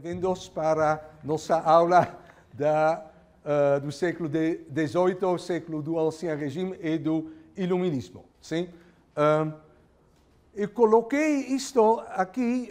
bem-vindos para nossa aula do século XVIII, século do Ancien Regime e do Iluminismo. Sim? Eu coloquei isto aqui,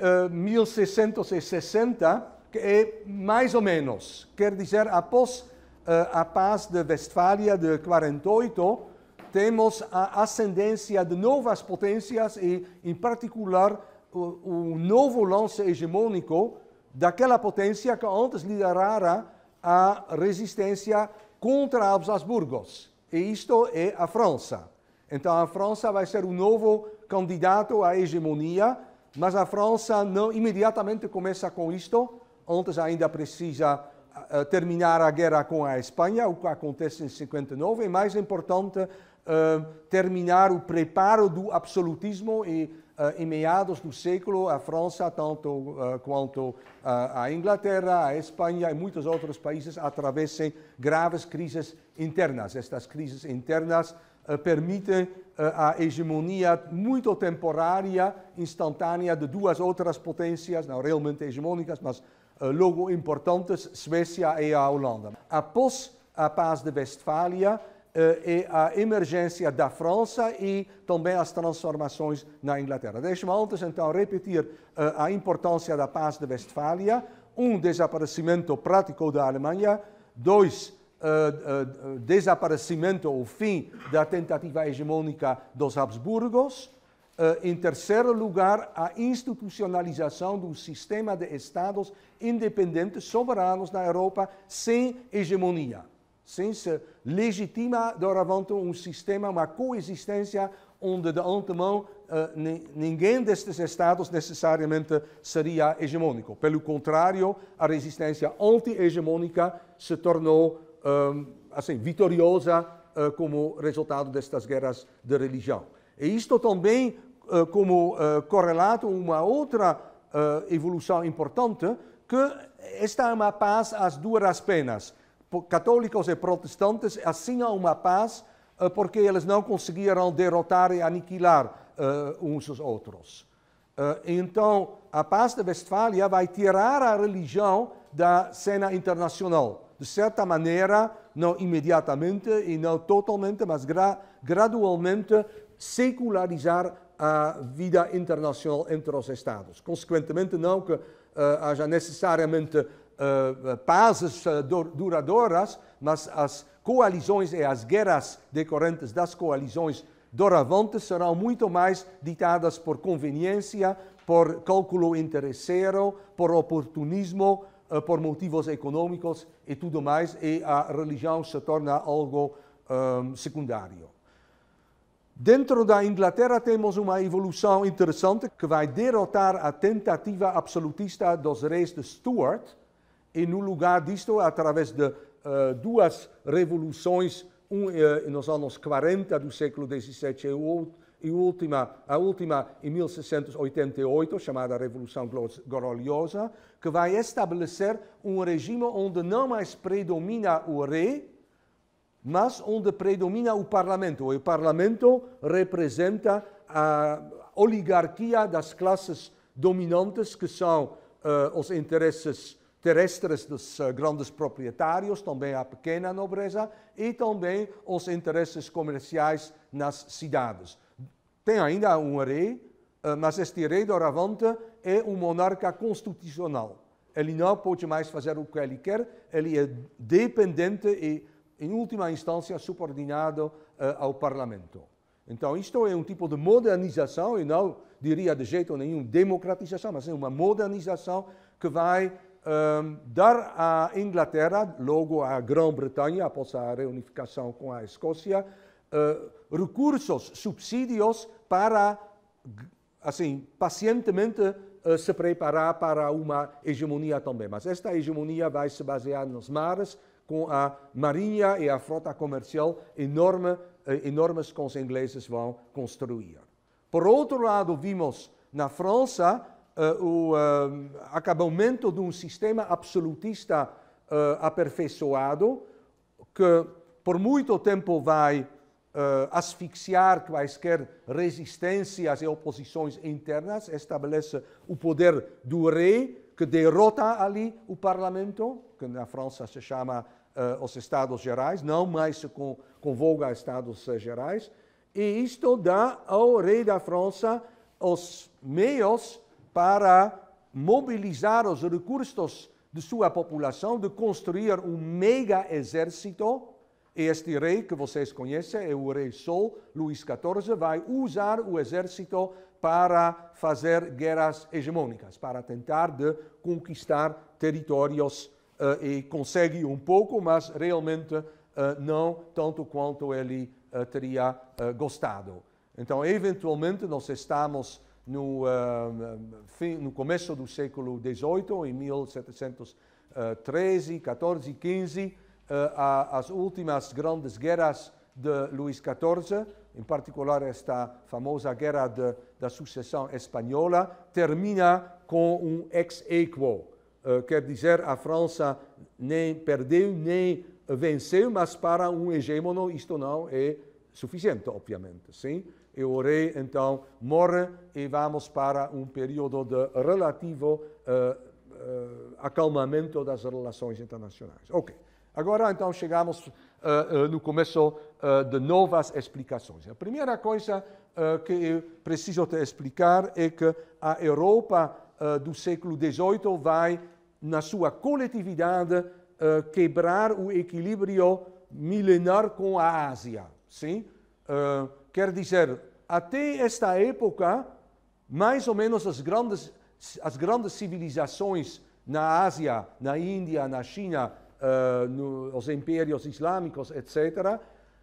1660, que é mais ou menos, quer dizer, após a paz de Westfália de 48, temos a ascendência de novas potências e, em particular, o novo lance hegemônico daquela potência que antes liderara a resistência contra os Habsburgos. E isto é a França. Então a França vai ser o novo candidato à hegemonia, mas a França não imediatamente começa com isto. Antes ainda precisa terminar a guerra com a Espanha, o que acontece em 59. É mais importante terminar o preparo do absolutismo e em meados do século, a França, tanto quanto a Inglaterra, a Espanha e muitos outros países atravessam graves crises internas. Estas crises internas permitem a hegemonia muito temporária, instantânea, de duas outras potências, não realmente hegemônicas, mas logo importantes, Suécia e a Holanda. Após a paz de Westfália, é a emergência da França e também as transformações na Inglaterra. Deixe-me antes, então, repetir a importância da paz de Westfália. Desaparecimento prático da Alemanha. Desaparecimento ou fim da tentativa hegemônica dos Habsburgos. Em terceiro lugar, a institucionalização do sistema de Estados independentes, soberanos na Europa, sem hegemonia. Sim, se legitima doravante um sistema, uma coexistência onde de antemão ninguém destes Estados necessariamente seria hegemônico. Pelo contrário, a resistência anti-hegemônica se tornou vitoriosa como resultado destas guerras de religião. E isto também como correlato uma outra evolução importante, que esta é uma paz às duras penas. Católicos e protestantes assinam uma paz porque eles não conseguiram derrotar e aniquilar uns os outros. Então, a paz de Westfália vai tirar a religião da cena internacional. De certa maneira, não imediatamente e não totalmente, mas gradualmente secularizar a vida internacional entre os Estados. Consequentemente, não que haja necessariamente pazes duradouras, mas as coalizões e as guerras decorrentes das coalizões doravante serão muito mais ditadas por conveniência, por cálculo interesseiro, por oportunismo, por motivos econômicos e tudo mais, e a religião se torna algo secundário. Dentro da Inglaterra temos uma evolução interessante que vai derrotar a tentativa absolutista dos reis de Stuart, e no lugar disto, através de duas revoluções, nos anos 40 do século XVII e a última em 1688, chamada Revolução Gloriosa, que vai estabelecer um regime onde não mais predomina o rei, mas onde predomina o parlamento. E o parlamento representa a oligarquia das classes dominantes, que são os interesses terrestres dos grandes proprietários, também a pequena nobreza, e também os interesses comerciais nas cidades. Tem ainda um rei, mas este rei, doravante, é um monarca constitucional. Ele não pode mais fazer o que ele quer, ele é dependente e, em última instância, subordinado ao parlamento. Então, isto é um tipo de modernização, e não diria de jeito nenhum democratização, mas é uma modernização que vai dar à Inglaterra, logo à Grã-Bretanha, após a reunificação com a Escócia, recursos, subsídios para, pacientemente se preparar para uma hegemonia também. Mas esta hegemonia vai se basear nos mares, com a marinha e a frota comercial enormes que os ingleses vão construir. Por outro lado, vimos na França o acabamento de um sistema absolutista aperfeiçoado, que por muito tempo vai asfixiar quaisquer resistências e oposições internas, estabelece o poder do rei que derrota ali o parlamento, que na França se chama os Estados Gerais, não mais se convoca Estados Gerais, e isto dá ao rei da França os meios para mobilizar os recursos de sua população, de construir um mega exército. E este rei que vocês conhecem, é o rei Sol, Luís XIV, vai usar o exército para fazer guerras hegemônicas, para tentar de conquistar territórios e consegue um pouco, mas realmente não tanto quanto ele teria gostado. Então, eventualmente, nós estamos no começo do século XVIII, em 1713, 14, 15, as últimas grandes guerras de Luís XIV, em particular esta famosa guerra da sucessão espanhola, termina com um ex aequo. Quer dizer, a França nem perdeu nem venceu, mas para um hegemono isto não é suficiente, obviamente. Sim? E o rei, então, morre e vamos para um período de relativo acalmamento das relações internacionais. Ok. Agora, então, chegamos no começo de novas explicações. A primeira coisa que eu preciso te explicar é que a Europa do século XVIII vai, na sua coletividade, quebrar o equilíbrio milenar com a Ásia. Sim? Quer dizer, até esta época, mais ou menos as grandes civilizações na Ásia, na Índia, na China, os impérios islâmicos, etc.,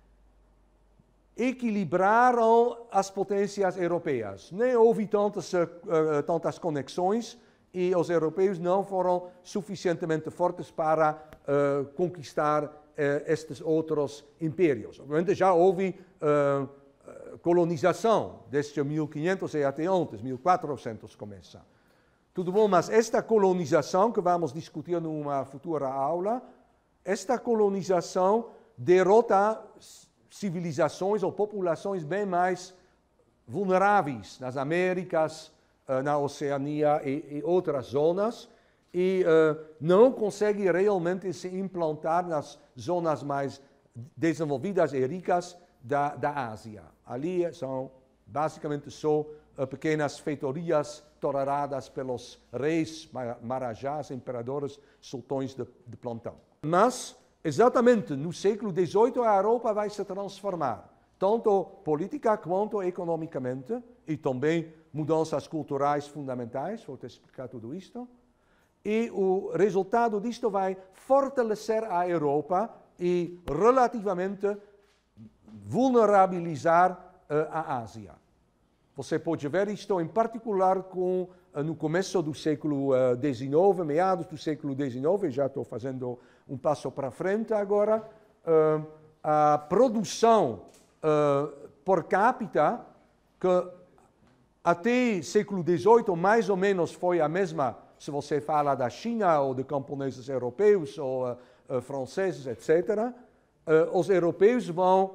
equilibraram as potências europeias. Nem houve tantas conexões e os europeus não foram suficientemente fortes para conquistar estes outros impérios. Obviamente já houve colonização, desde 1500 e até antes, 1400 começa. Tudo bom, mas esta colonização, que vamos discutir numa futura aula, esta colonização derrota civilizações ou populações bem mais vulneráveis nas Américas, na Oceania e outras zonas, e não consegue realmente se implantar nas zonas mais desenvolvidas e ricas da Ásia. Ali são basicamente só pequenas feitorias toleradas pelos reis, marajás, imperadores, sultões de plantão. Mas, exatamente no século XVIII, a Europa vai se transformar, tanto política quanto economicamente, e também mudanças culturais fundamentais, vou te explicar tudo isto. E o resultado disto vai fortalecer a Europa e relativamente vulnerabilizar a Ásia. Você pode ver isto em particular no começo do século XIX, meados do século XIX, já estou fazendo um passo para frente agora, a produção por capita, que até século XVIII mais ou menos foi a mesma, se você fala da China ou de camponeses europeus ou franceses, etc., os europeus vão,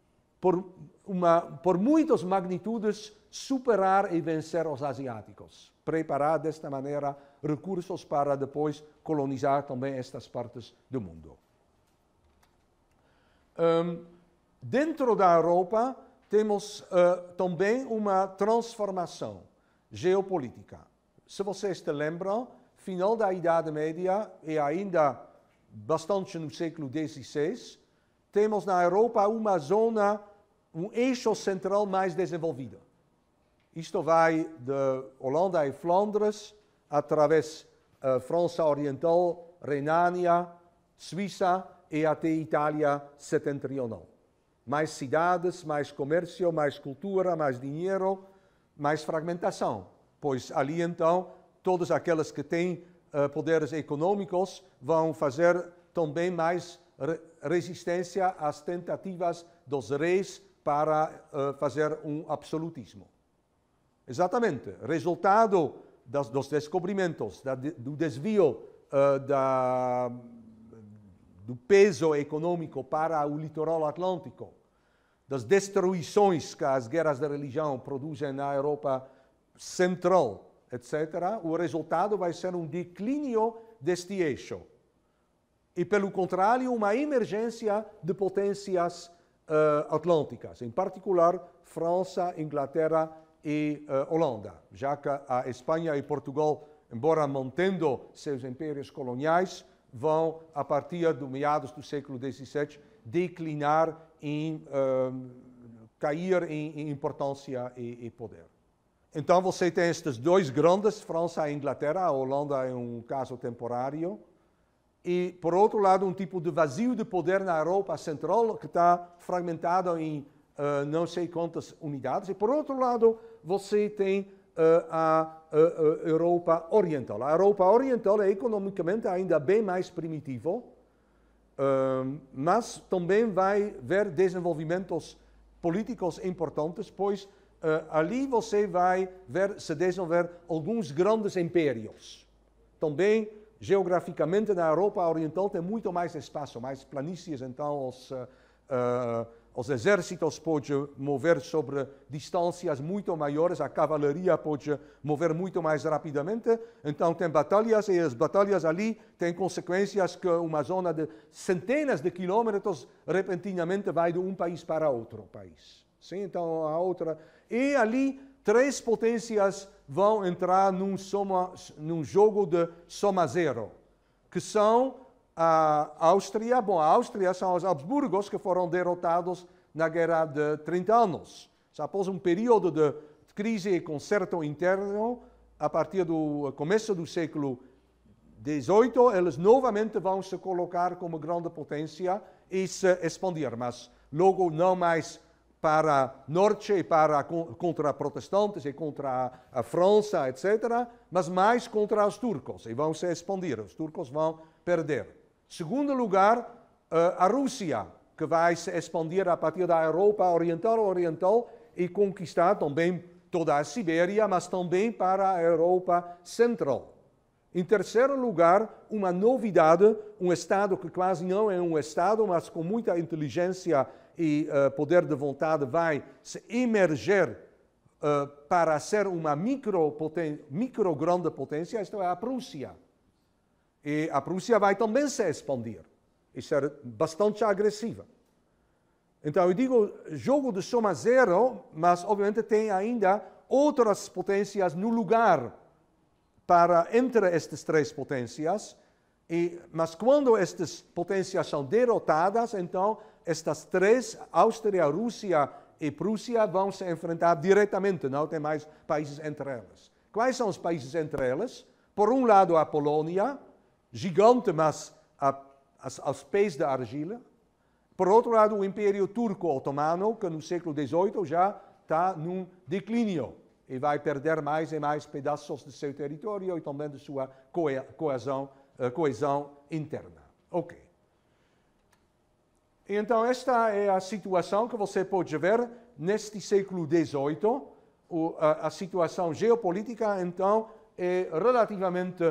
por muitas magnitudes, superar e vencer os asiáticos. Preparar desta maneira recursos para depois colonizar também estas partes do mundo. Dentro da Europa temos também uma transformação geopolítica. Se vocês se lembram, final da Idade Média e ainda bastante no século XVI, temos na Europa uma zona, um eixo central mais desenvolvido. Isto vai de Holanda e Flandres, através França Oriental, Renânia, Suíça e até Itália setentrional. Mais cidades, mais comércio, mais cultura, mais dinheiro, mais fragmentação. Pois ali então, todos aqueles que têm poderes econômicos vão fazer também mais resistência às tentativas dos reis para fazer um absolutismo. Exatamente, resultado dos descobrimentos, do desvio do peso econômico para o litoral atlântico, das destruições que as guerras de religião produzem na Europa central etc., o resultado vai ser um declínio deste eixo. E, pelo contrário, uma emergência de potências atlânticas, em particular França, Inglaterra e Holanda, já que a Espanha e Portugal, embora mantendo seus impérios coloniais, vão, a partir do meados do século XVII, declinar cair em importância e poder. Então você tem estes dois grandes, França e Inglaterra, a Holanda é um caso temporário, e por outro lado um tipo de vazio de poder na Europa Central que está fragmentado em não sei quantas unidades, e por outro lado você tem a Europa Oriental. A Europa Oriental é economicamente ainda bem mais primitiva, mas também vai ver desenvolvimentos políticos importantes, pois ali você vai se desenvolver alguns grandes impérios. Também, geograficamente, na Europa Oriental tem muito mais espaço, mais planícies, então os exércitos podem mover sobre distâncias muito maiores, a cavalaria pode mover muito mais rapidamente, então tem batalhas, e as batalhas ali têm consequências que uma zona de centenas de quilômetros repentinamente vai de um país para outro país. Sim, então a outra... E ali três potências vão entrar num jogo de soma zero, que são a Áustria. Bom, a Áustria são os Habsburgos que foram derrotados na Guerra de 30 anos. Após um período de crise e conserto interno, a partir do começo do século XVIII, eles novamente vão se colocar como grande potência e se expandir, mas logo não mais para norte e contra protestantes e contra a França, etc., mas mais contra os turcos, e vão se expandir, os turcos vão perder. Segundo lugar, a Rússia, que vai se expandir a partir da Europa Oriental e conquistar também toda a Sibéria, mas também para a Europa Central. Em terceiro lugar, uma novidade, um Estado que quase não é um Estado, mas com muita inteligência e poder de vontade vai se emerger para ser uma micro grande potência, isto é a Prússia. E a Prússia vai também se expandir e ser bastante agressiva. Então eu digo jogo de soma zero, mas obviamente tem ainda outras potências no lugar entre estas três potências, mas quando estas potências são derrotadas, então estas três, Áustria, Rússia e Prússia, vão se enfrentar diretamente, não tem mais países entre elas. Quais são os países entre elas? Por um lado a Polônia, gigante, mas aos pés da argila. Por outro lado o Império Turco-Otomano, que no século XVIII já está num declínio e vai perder mais e mais pedaços de seu território e também de sua coesão interna. Ok. Então, esta é a situação que você pode ver neste século XVIII. A situação geopolítica, então, é relativamente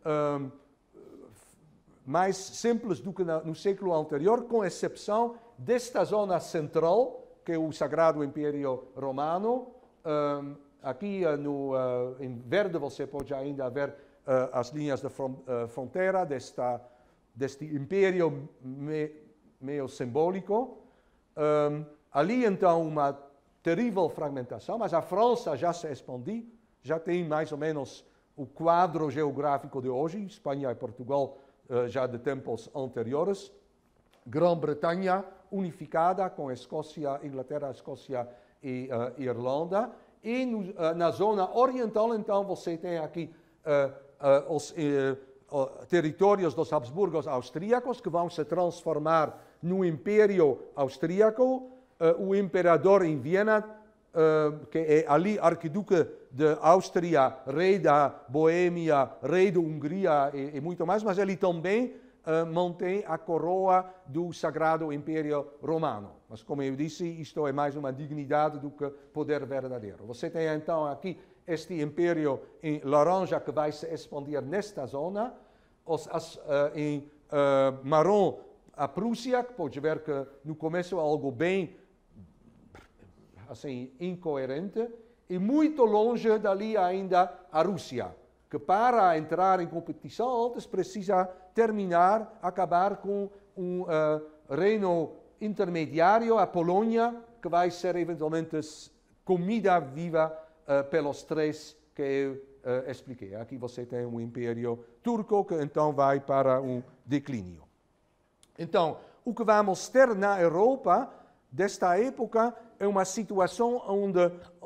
mais simples do que no século anterior, com exceção desta zona central, que é o Sagrado Império Romano. Aqui em verde você pode ainda ver as linhas de fronteira deste império meio simbólico. Ali, então, uma terrível fragmentação, mas a França já se expandiu, já tem mais ou menos o quadro geográfico de hoje, Espanha e Portugal já de tempos anteriores. Grã-Bretanha unificada com Escócia, Inglaterra, Escócia e Irlanda. E na zona oriental, então, você tem aqui os territórios dos Habsburgos austríacos, que vão se transformar no Império Austríaco. O imperador em Viena, que é ali arquiduque de Áustria, rei da Boêmia, rei da Hungria e muito mais, mas ele também mantém a coroa do Sagrado Império Romano. Mas, como eu disse, isto é mais uma dignidade do que poder verdadeiro. Você tem então aqui este império em laranja que vai se expandir nesta zona. Em marrom, a Prússia, que pode ver que no começo é algo bem assim, incoerente. e muito longe dali ainda a Rússia, que para entrar em competição antes precisa acabar com um reino intermediário, a Polônia, que vai ser eventualmente comida viva pelos três que eu expliquei. Aqui você tem um império turco que então vai para um declínio. Então, o que vamos ter na Europa desta época é uma situação onde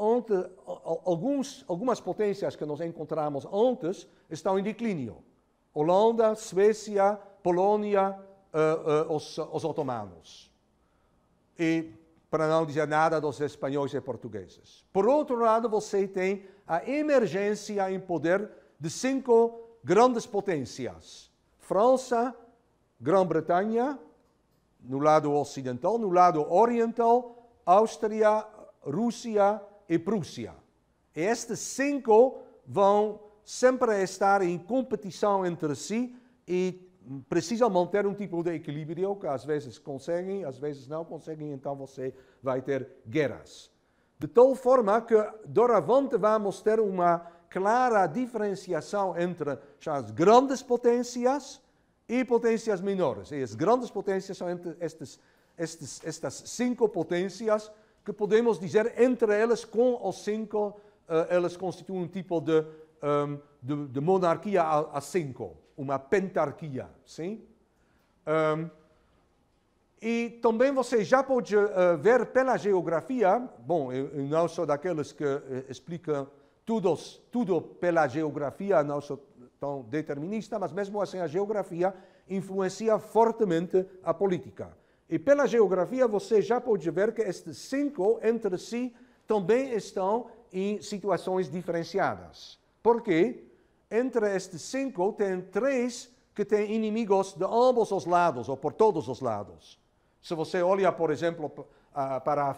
algumas potências que nós encontramos antes estão em declínio. Holanda, Suécia, Polônia, os otomanos. E para não dizer nada dos espanhóis e portugueses. Por outro lado, você tem a emergência em poder de 5 grandes potências. França, Grã-Bretanha, no lado ocidental, no lado oriental, Áustria, Rússia e Prússia. E estes 5 vão sempre estar em competição entre si e precisam manter um tipo de equilíbrio que às vezes conseguem, às vezes não conseguem, então você vai ter guerras. De tal forma que, doravante, vamos ter uma clara diferenciação entre as grandes potências e potências menores. E as grandes potências são entre estas 5 potências que podemos dizer, entre elas, com os 5, elas constituem um tipo de monarquia a 5. Uma pentarquia, sim? E também você já pode ver pela geografia, bom, eu não sou daqueles que explicam tudo pela geografia, não sou tão determinista, mas mesmo assim a geografia influencia fortemente a política. E pela geografia você já pode ver que estes 5 entre si também estão em situações diferenciadas. Por quê? Entre estes 5, tem 3 que têm inimigos de ambos os lados, ou por todos os lados. Se você olha, por exemplo, para a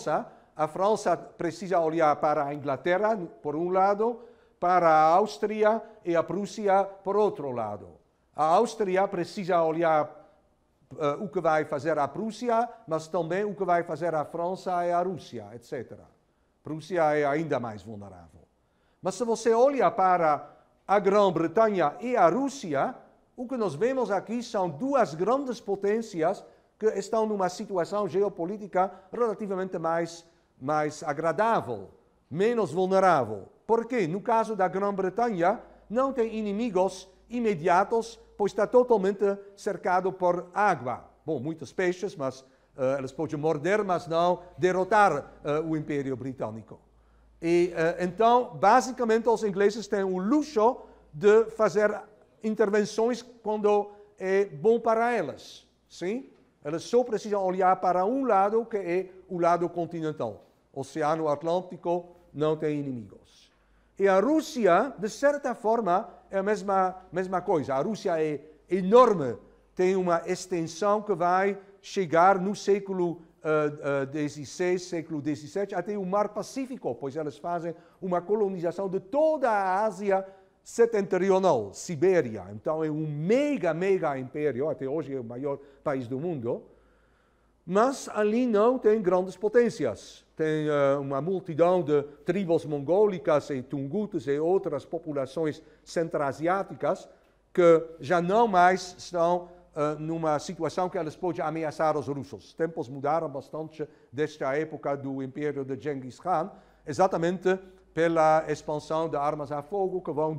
França precisa olhar para a Inglaterra, por um lado, para a Áustria e a Prússia, por outro lado. A Áustria precisa olhar o que vai fazer a Prússia, mas também o que vai fazer a França e a Rússia, etc. A Prússia é ainda mais vulnerável. Mas se você olha para a Grã-Bretanha e a Rússia, o que nós vemos aqui são 2 grandes potências que estão numa situação geopolítica relativamente mais agradável, menos vulnerável. Por quê? No caso da Grã-Bretanha, não tem inimigos imediatos, pois está totalmente cercado por água. Bom, muitos peixes, mas eles podem morder, mas não derrotar o Império Britânico. E então, basicamente, os ingleses têm o luxo de fazer intervenções quando é bom para elas. Sim? Eles só precisam olhar para um lado, que é o lado continental. O Oceano Atlântico não tem inimigos. E a Rússia, de certa forma, é a mesma coisa. A Rússia é enorme, tem uma extensão que vai chegar no século XVI, século XVII, até o Mar Pacífico, pois eles fazem uma colonização de toda a Ásia setentrional, Sibéria. Então é um mega império, até hoje é o maior país do mundo, mas ali não tem grandes potências. Tem uma multidão de tribos mongólicas e tungutes e outras populações centro-asiáticas que já não mais estão numa situação que eles podem ameaçar os russos. Os tempos mudaram bastante desde a época do Império de Genghis Khan, exatamente pela expansão de armas a fogo que vão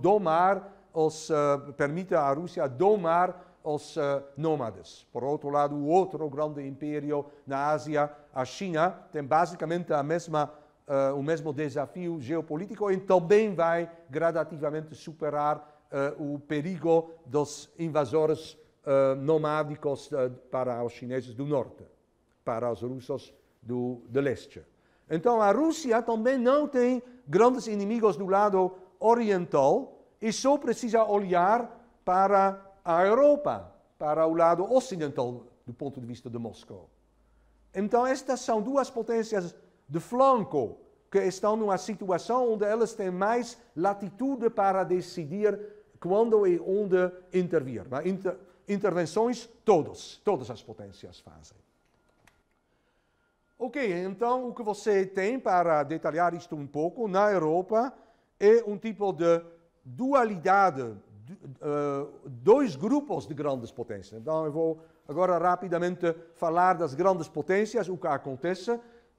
permitem à Rússia domar os nômades. Por outro lado, o outro grande império na Ásia, a China, tem basicamente o mesmo desafio geopolítico e também vai gradativamente superar o perigo dos invasores nomádicos para os chineses do norte, para os russos do leste. Então a Rússia também não tem grandes inimigos do lado oriental e só precisa olhar para a Europa, para o lado ocidental do ponto de vista de Moscou. Então estas são 2 potências de flanco que estão numa situação onde elas têm mais latitude para decidir quando e onde intervir. Intervenções, todas as potências fazem. Ok, então o que você tem, para detalhar isto um pouco, na Europa é um tipo de dualidade, dois grupos de grandes potências. Então eu vou agora rapidamente falar das grandes potências, o que acontece.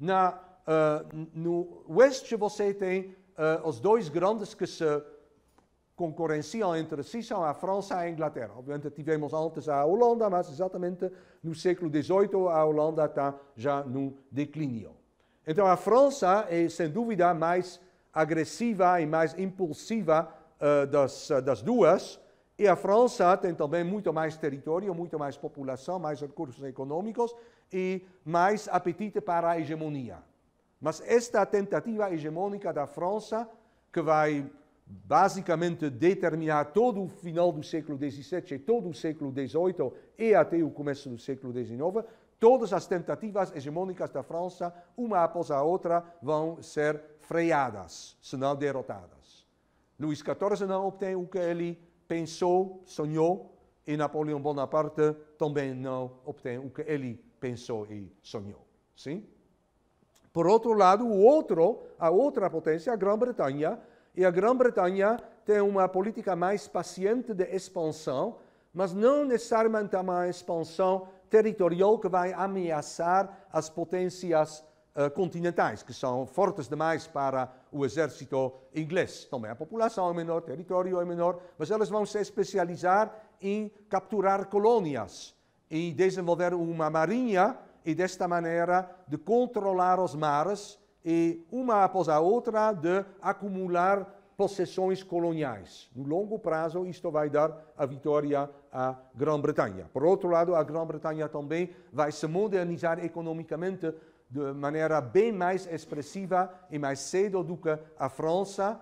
No oeste você tem os dois grandes que se concorrenciam entre si, são a França e a Inglaterra. Obviamente tivemos antes a Holanda, mas exatamente no século XVIII a Holanda está já no declínio. Então a França é sem dúvida mais agressiva e mais impulsiva das duas, e a França tem também muito mais território, muito mais população, mais recursos econômicos e mais apetite para a hegemonia. Mas esta tentativa hegemônica da França, que vai basicamente determinar todo o final do século XVII e todo o século XVIII e até o começo do século XIX, todas as tentativas hegemônicas da França, uma após a outra, vão ser freadas, se não derrotadas. Luís XIV não obtém o que ele pensou, sonhou, e Napoleão Bonaparte também não obtém o que ele pensou e sonhou. Sim? Por outro lado, a outra potência, a Grã-Bretanha, e a Grã-Bretanha tem uma política mais paciente de expansão, mas não necessariamente uma expansão territorial que vai ameaçar as potências continentais, que são fortes demais para o exército inglês. Também a população é menor, o território é menor, mas elas vão se especializar em capturar colônias e desenvolver uma marinha e desta maneira de controlar os mares e uma após a outra de acumular possessões coloniais. No longo prazo, isto vai dar a vitória à Grã-Bretanha. Por outro lado, a Grã-Bretanha também vai se modernizar economicamente de maneira bem mais expressiva e mais cedo do que a França,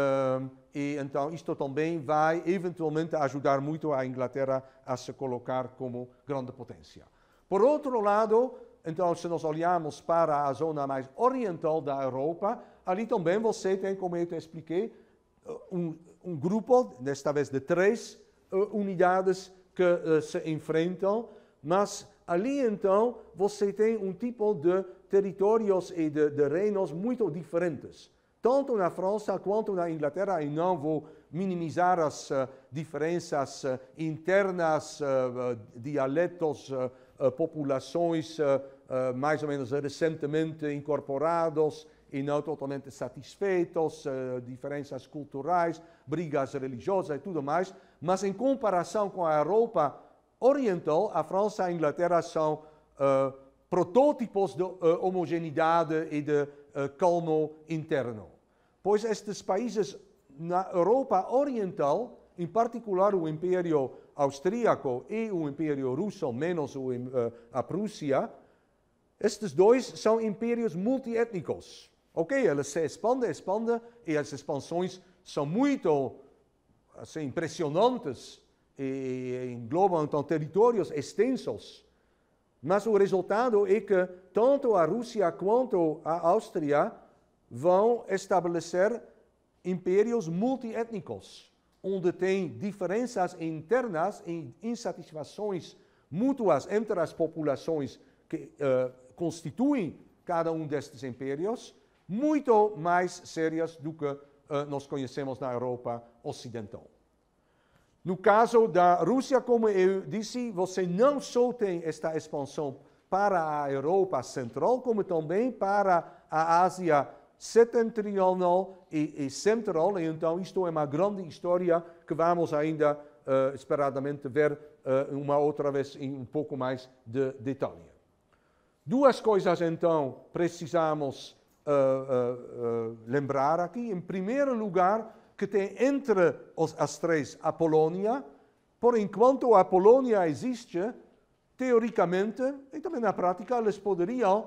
e então isto também vai eventualmente ajudar muito a Inglaterra a se colocar como grande potência. Por outro lado, então, se nós olhamos para a zona mais oriental da Europa, ali também você tem, como eu te expliquei, um grupo, desta vez de 3 unidades que se enfrentam, mas ali então você tem um tipo de territórios e de reinos muito diferentes. Tanto na França quanto na Inglaterra, e não vou minimizar as diferenças internas, dialetos, populações mais ou menos recentemente incorporados e não totalmente satisfeitos, diferenças culturais, brigas religiosas e tudo mais, mas em comparação com a Europa oriental, a França e a Inglaterra são protótipos de homogeneidade e de calmo interno. Pois estes países na Europa oriental, em particular o Império Austríaco e o Império Russo, menos a Prússia, estes dois são impérios multiétnicos. Ok, eles se expandem, e as expansões são muito assim, impressionantes e englobam então territórios extensos. Mas o resultado é que tanto a Rússia quanto a Áustria vão estabelecer impérios multiétnicos, onde tem diferenças internas e insatisfações mútuas entre as populações que constituem cada um destes impérios, muito mais sérias do que nós conhecemos na Europa ocidental. No caso da Rússia, como eu disse, você não só tem esta expansão para a Europa Central, como também para a Ásia Setentrional e Central, e então isto é uma grande história que vamos ainda esperadamente ver uma outra vez em um pouco mais de detalhe. Duas coisas então precisamos lembrar aqui. Em primeiro lugar, que tem entre as 3 a Polônia. Por enquanto a Polônia existe, teoricamente, e também na prática, eles poderiam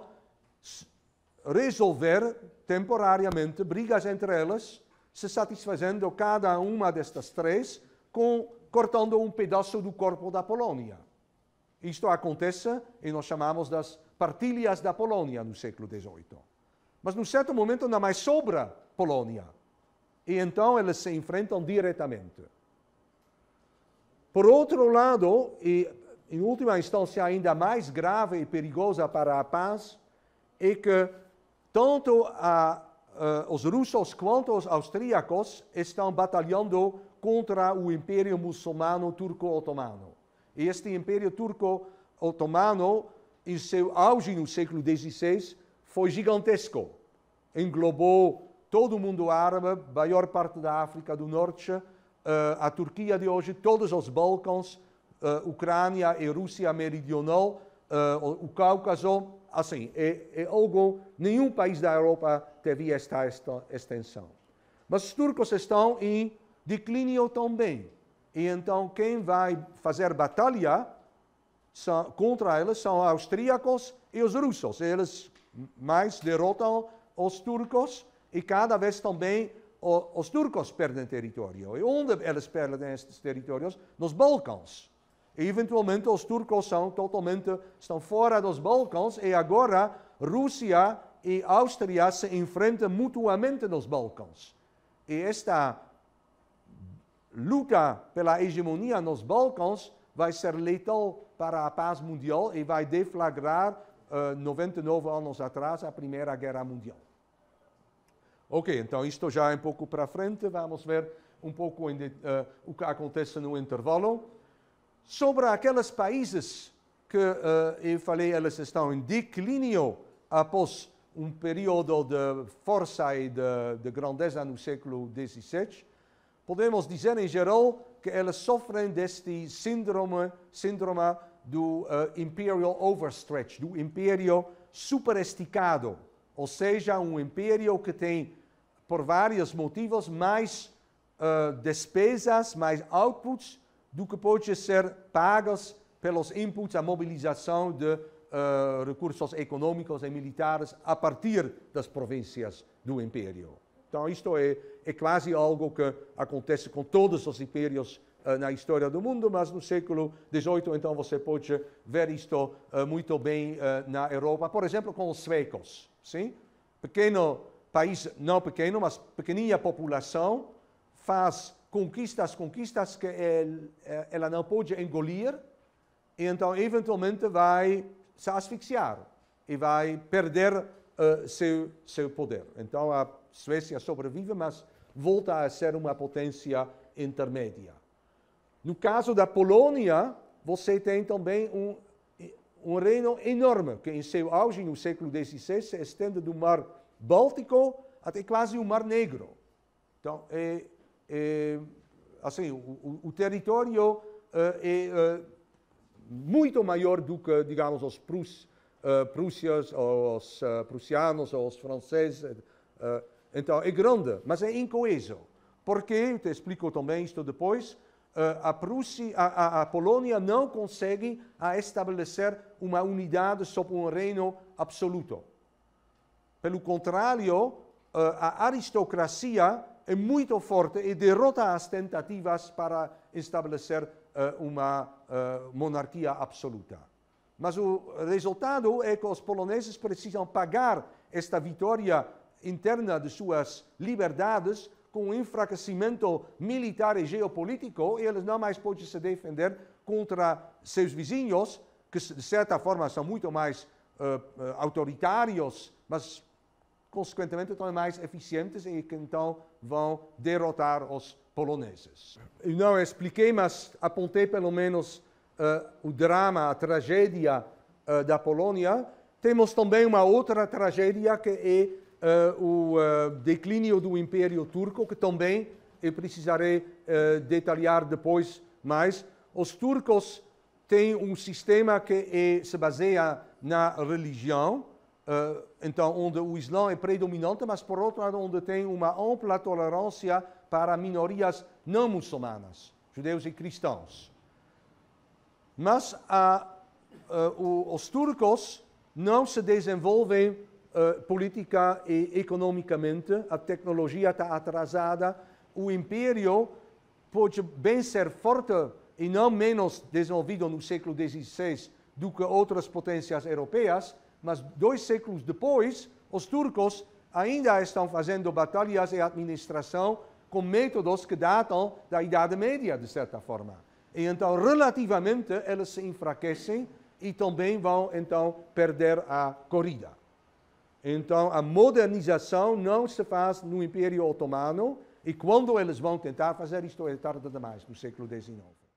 resolver temporariamente brigas entre elas, se satisfazendo cada uma destas 3, cortando um pedaço do corpo da Polônia. Isto acontece e nós chamamos das partilhas da Polônia no século XVIII. Mas num certo momento não mais sobra Polônia. E então eles se enfrentam diretamente. Por outro lado, e em última instância ainda mais grave e perigosa para a paz, é que tanto os russos quanto os austríacos estão batalhando contra o Império Muçulmano Turco-Otomano. E este Império Turco-Otomano, em seu auge no século XVI, foi gigantesco. Englobou todo o mundo árabe, a maior parte da África do Norte, a Turquia de hoje, todos os Balcãs, Ucrânia e Rússia Meridional, o Cáucaso, assim, é algo, nenhum país da Europa teve esta extensão. Mas os turcos estão em declínio também. E então quem vai fazer batalha contra eles são os austríacos e os russos. Eles mais derrotam os turcos e cada vez também os turcos perdem território. E onde eles perdem estes territórios? Nos Balcãs. E eventualmente os turcos estão fora dos Balcãs e agora Rússia e Áustria se enfrentam mutuamente nos Balcãs. E esta luta pela hegemonia nos Balcãs vai ser letal para a paz mundial e vai deflagrar 99 anos atrás a Primeira Guerra Mundial. Ok, então isto já é um pouco para frente, vamos ver um pouco o que acontece no intervalo. Sobre aqueles países que eu falei, eles estão em declínio após um período de força e de grandeza no século XVII, podemos dizer em geral que eles sofrem deste síndrome do imperial overstretch, do império superesticado, ou seja, um império que tem, por vários motivos, mais despesas, mais outputs do que pode ser pagos pelos inputs à mobilização de recursos econômicos e militares a partir das províncias do império. Então, isto é quase algo que acontece com todos os impérios na história do mundo, mas no século XVIII, então, você pode ver isto muito bem na Europa. Por exemplo, com os suecos. Sim? Pequeno país, não pequeno, mas pequenina população, faz conquistas que ela não pode engolir, e então, eventualmente, vai se asfixiar e vai perder seu poder. Então, a Suécia sobrevive, mas volta a ser uma potência intermédia. No caso da Polônia, você tem também um reino enorme, que em seu auge no século XVI se estende do Mar Báltico até quase o Mar Negro. Então, assim, o território é muito maior do que, digamos, os prússios, os prussianos, os franceses. Então, é grande, mas é incoeso. Porque, eu te explico também isto depois, a Polônia não consegue estabelecer uma unidade sob um reino absoluto. Pelo contrário, a aristocracia é muito forte e derrota as tentativas para estabelecer uma monarquia absoluta. Mas o resultado é que os poloneses precisam pagar esta vitória interna de suas liberdades com um enfraquecimento militar e geopolítico, e eles não mais podem se defender contra seus vizinhos, que de certa forma são muito mais autoritários, mas consequentemente também mais eficientes e que então vão derrotar os poloneses. Eu não expliquei, mas apontei pelo menos o drama, a tragédia da Polônia. Temos também uma outra tragédia que é o declínio do Império Turco, que também eu precisarei detalhar depois mais. Os turcos têm um sistema que se baseia na religião, então onde o Islã é predominante, mas por outro lado onde tem uma ampla tolerância para minorias não muçulmanas, judeus e cristãos. Mas os turcos não se desenvolvem política e economicamente, a tecnologia está atrasada, o império pode bem ser forte e não menos desenvolvido no século XVI do que outras potências europeias, mas 2 séculos depois, os turcos ainda estão fazendo batalhas e administração com métodos que datam da Idade Média, de certa forma. E então, relativamente, eles se enfraquecem e também vão, então, perder a corrida. Então, a modernização não se faz no Império Otomano, e quando eles vão tentar fazer isto é tarde demais, no século XIX.